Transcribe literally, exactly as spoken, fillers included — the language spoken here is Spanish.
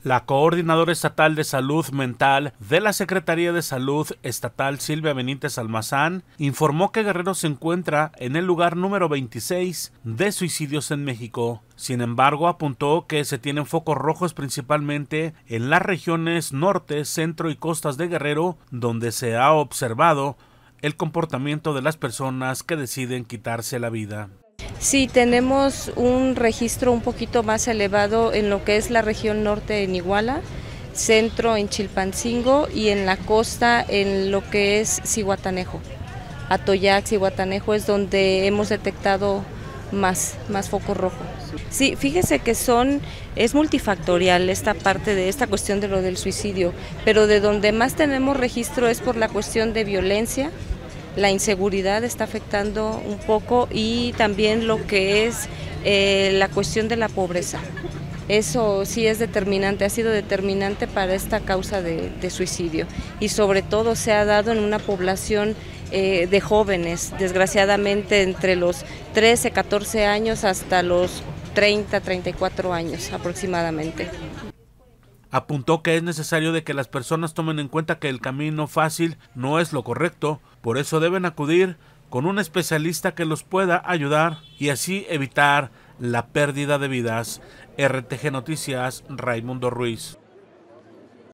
La coordinadora estatal de salud mental de la Secretaría de Salud Estatal, Silvia Benítez Almazán, informó que Guerrero se encuentra en el lugar número veintiséis de suicidios en México. Sin embargo, apuntó que se tienen focos rojos principalmente en las regiones norte, centro y costas de Guerrero, donde se ha observado el comportamiento de las personas que deciden quitarse la vida. Sí, tenemos un registro un poquito más elevado en lo que es la región norte en Iguala, centro en Chilpancingo y en la costa en lo que es Zihuatanejo. Atoyac, Zihuatanejo es donde hemos detectado más, más foco rojo. Sí, fíjese que son, es multifactorial esta parte de esta cuestión de lo del suicidio, pero de donde más tenemos registro es por la cuestión de violencia. La inseguridad está afectando un poco y también lo que es eh, la cuestión de la pobreza. Eso sí es determinante, ha sido determinante para esta causa de, de suicidio y sobre todo se ha dado en una población eh, de jóvenes, desgraciadamente entre los trece, catorce años hasta los treinta, treinta y cuatro años aproximadamente. Apuntó que es necesario de que las personas tomen en cuenta que el camino fácil no es lo correcto, por eso deben acudir con un especialista que los pueda ayudar y así evitar la pérdida de vidas. R T G Noticias, Raimundo Ruiz.